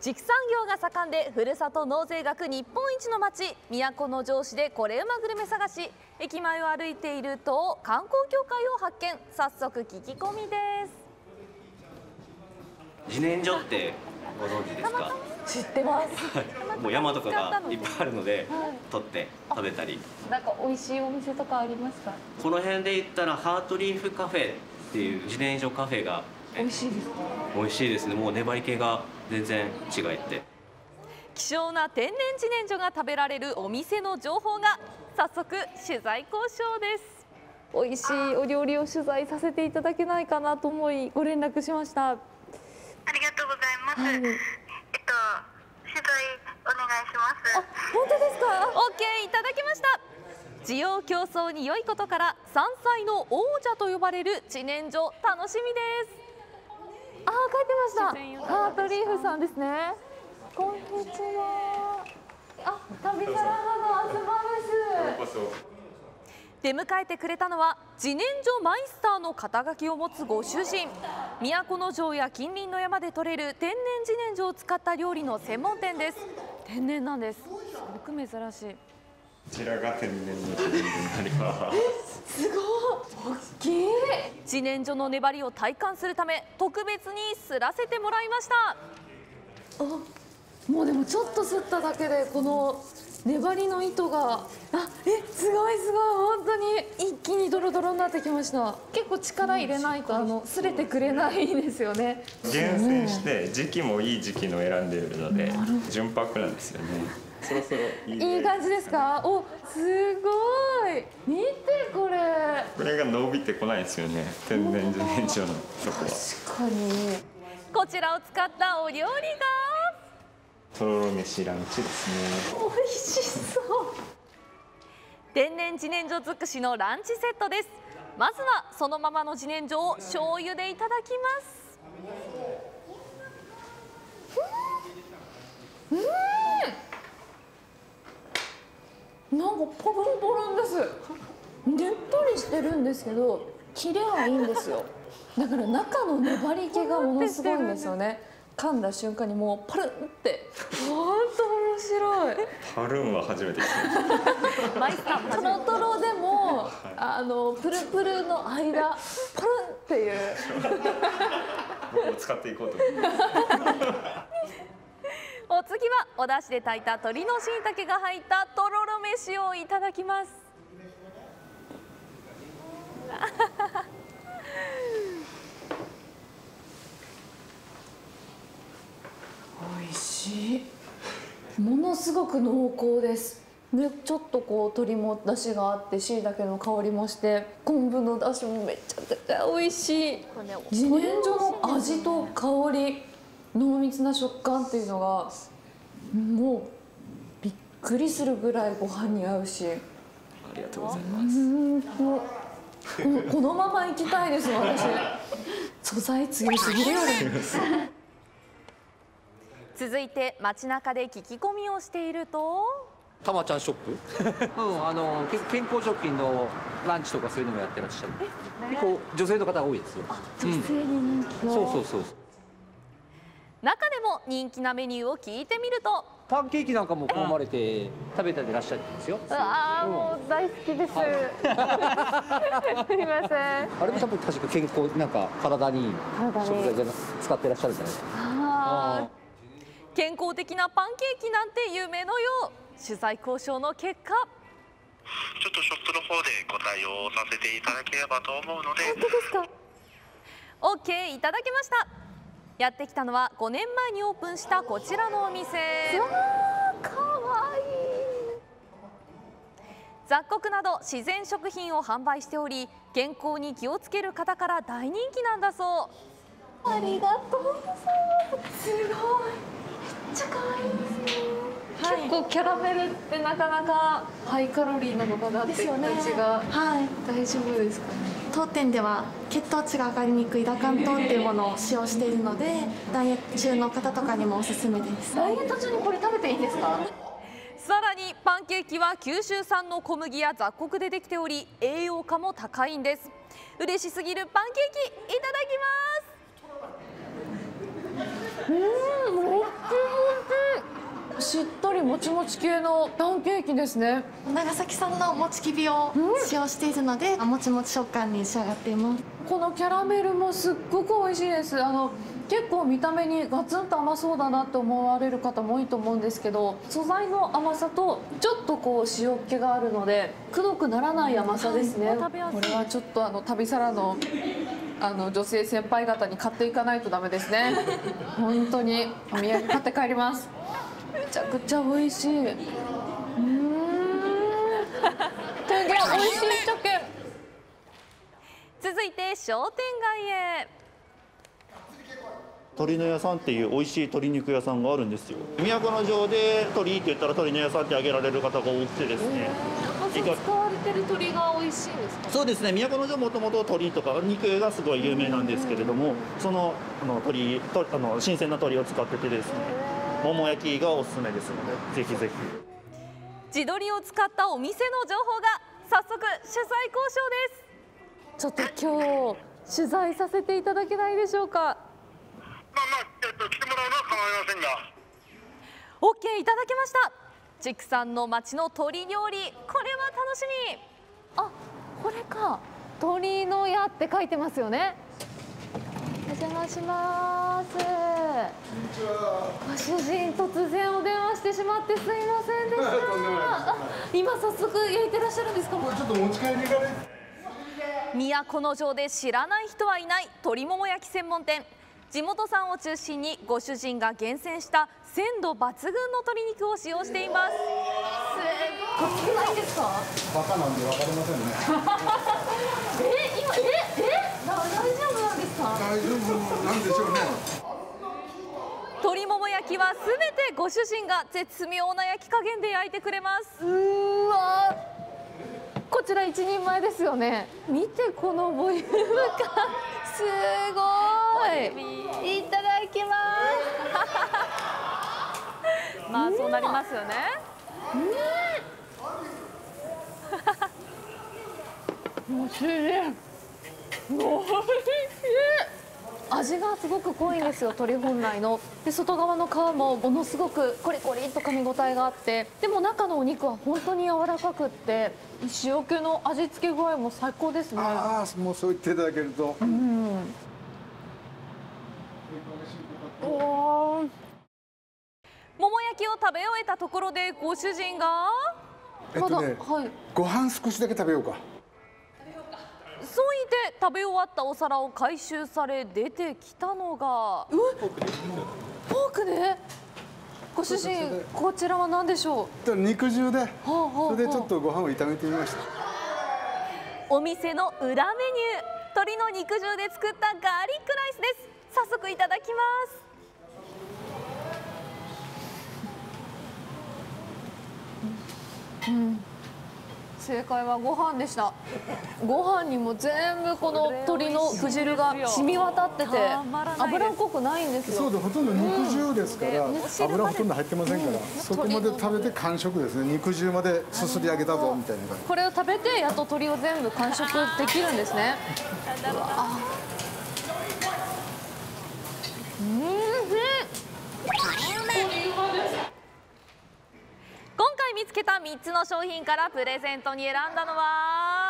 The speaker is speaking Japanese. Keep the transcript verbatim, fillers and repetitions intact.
畜産業が盛んでふるさと納税額日本一の町都城市でコレうまグルメ探し。駅前を歩いていると観光協会を発見。早速聞き込みです。 自然薯ってご存知ですか？ 知ってます。 もう山とかがいっぱいあるので、はい、取って食べたり。 なんか美味しいお店とかありますか？ この辺で言ったらハートリーフカフェっていう自然薯カフェが美味しいですか？ 美味しいですね。もう粘り気が全然違いって。 希少な天然自然薯が食べられるお店の情報が。早速取材交渉です。美味しいお料理を取材させていただけないかなと思いご連絡しました。 ありがとうございます。はい、えっと取材お願いします。 あ、本当ですか？ オーケー いただきました。需要競争に良いことから山菜の王者と呼ばれる自然薯、楽しみです。あ、書いてました。ハートリーフさんですね。こんにちは。あ、旅サラダのあずまです。出迎えてくれたのは自然薯マイスターの肩書きを持つご主人。都城や近隣の山で採れる天然自然薯を使った料理の専門店です。天然なんです。すごく珍しい。 こちらが天然の自然薯になります。 すごい大きい。自然薯の粘りを体感するため特別にすらせてもらいました。あ、もうでもちょっとすっただけでこの粘りの糸が、あ、え、すごいすごい、本当に一気にドロドロになってきました。結構力入れないとあの擦れてくれないんですよね。 厳選して時期もいい時期の選んでいるので純白なんですよね。そろそろいい、 いい感じですか？お、すごい。見てこれ。 これが伸びてこないですよね。天然自然薯のそこは。 確かに。こちらを使ったお料理が。 とろろ飯ランチですね。 美味しそう。天然自然薯尽くしのランチセットです。まずはそのままの自然薯を醤油でいただきます。うん。うん、なんかポロンポロンです。ねっとりしてるんですけど、切れはいいんですよ。だから中の粘り気がものすごいんですよね。噛んだ瞬間にもうパルンって、本当面白い。 パルンは初めて聞きました。 トロトロでも、はい、あのプルプルの間、パルンっていう。 僕も使っていこうと思います。 お次はお出汁で炊いた鶏のしいたけが入ったとろろ飯をいただきます。美味しい。ものすごく濃厚です。で、ちょっとこう鶏も出汁があって、しいたけの香りもして、昆布の出汁もめちゃくちゃ美味しい。自然薯の味と香り、濃密な食感っていうのがもうびっくりするぐらいご飯に合うし。 ありがとうございます。 もうこのまま行きたいです私。素材強すぎるよね。続いて街中で聞き込みをしていると。 たまちゃんショップうん、あの健康食品のランチとかそういうのもやってらっしゃる。結構女性の方多いですよ。 女性に人気の、 うん、そうそうそう。 中でも人気なメニューを聞いてみると。 パンケーキなんかも好まれて食べてらっしゃるんですよ。 ああ、もう大好きです。はい、すみません。 あれも多分確か健康なんか体に食材じゃ使ってらっしゃるんじゃないですか。 ああ、健康的なパンケーキなんて夢のよう。取材交渉の結果。 ちょっとショップの方でご対応させていただければと思うので。 本当ですか？ オーケー いただきました。やってきたのはごねんまえにオープンしたこちらのお店。わー、かわいい。雑穀など自然食品を販売しており、健康に気をつける方から大人気なんだそう。ありがとうございます。すごい、めっちゃ可愛いですね。はい、結構キャラメルってなかなかハイカロリーなのかなって感じが、はい、大丈夫ですかね。 当店では血糖値が上がりにくいラカン糖っていうものを使用しているので、ダイエット中の方とかにもおすすめです。 ダイエット中にこれ食べていいんですか？さらにパンケーキは九州産の小麦や雑穀でできており、栄養価も高いんです。嬉しすぎるパンケーキいただきます。うん、めっちゃしっとりもちもち系のパンケーキですね。 長崎産のもちきびを使用しているので、もちもち食感に仕上がっています。 このキャラメルもすっごく美味しいです。あの結構見た目にガツンと甘そうだなって思われる方も多いと思うんですけど、素材の甘さとちょっとこう塩っ気があるのでくどくならない甘さですね。これはちょっとあの旅サラのあの女性先輩方に買っていかないとダメですね。本当にお土産買って帰ります。めちゃくちゃ美味しい。うーん。手が美味しい鮭。続いて商店街へ。 鶏の屋さんっていう美味しい鶏肉屋さんがあるんですよ。都城で鶏って言ったら鶏の屋さんって挙げられる方が多くてですね。 使われてる鶏が美味しいんですか？ そうですね。都城もともと鶏とか肉がすごい有名なんですけれども、そのあの鶏とあの新鮮な鶏を使っててですね、桃焼きがおすすめですので、ぜひぜひ。 地鶏を使ったお店の情報が早速取材交渉です。ちょっと今日取材させていただけないでしょうか？ まあまあ、えっと、来てもらうのは構いませんが。 オッケーいただきました。畜産の町の鶏料理、これは楽しみ。あ、これか。鶏の屋って書いてますよね。お邪魔します。ご主人、突然お電話してしまってすいませんでした。あ、今早速焼いてらっしゃるんですか？ これちょっと持ち帰りがね。 都城で知らない人はいない鶏もも焼き専門店。地元産を中心にご主人が厳選した鮮度抜群の鶏肉を使用しています。すごい。少ないんですか？ バカなんで分かりませんね。 え、今、え、え、大丈夫なんですか？ 大丈夫なんでしょうね。 鶏もも焼きはすべてご主人が絶妙な焼き加減で焼いてくれます。うーわ、こちら一人前ですよね。見てこのボリューム感、すごい。いただきます。まあそうなりますよね。うん。おいしい。おいしい。味がすごく濃いんですよ、鶏本来の。で、外側の皮もものすごくコリコリっと噛み応えがあって、でも中のお肉は本当に柔らかくって、塩気の味付け具合も最高ですね。 ああ、もうそう言っていただけると。 うん。おー。桃焼きを食べ終えたところでご主人が、 えっとね、 まだ、はい、 ご飯少しだけ食べようか。 そう言って食べ終わったお皿を回収され出てきたのが、うフォークね。ご主人、こちらは何でしょう？肉汁で、 はあはあはあ、 それでちょっとご飯を炒めてみました。 お店の裏メニュー、鶏の肉汁で作ったガーリックライスです。早速いただきます。うん、正解はご飯でした。ご飯にも全部この鶏の具汁が染み渡ってて油っこくないんですよ。 そうで、ほとんど肉汁ですから、うん、油ほとんど入ってませんから、うん、そこまで食べて完食ですね。肉汁まですすり上げたぞみたいな感じ。 これを食べてやっと鶏を全部完食できるんですね。うわ、うん、今回見つけたみっつの商品からプレゼントに選んだのは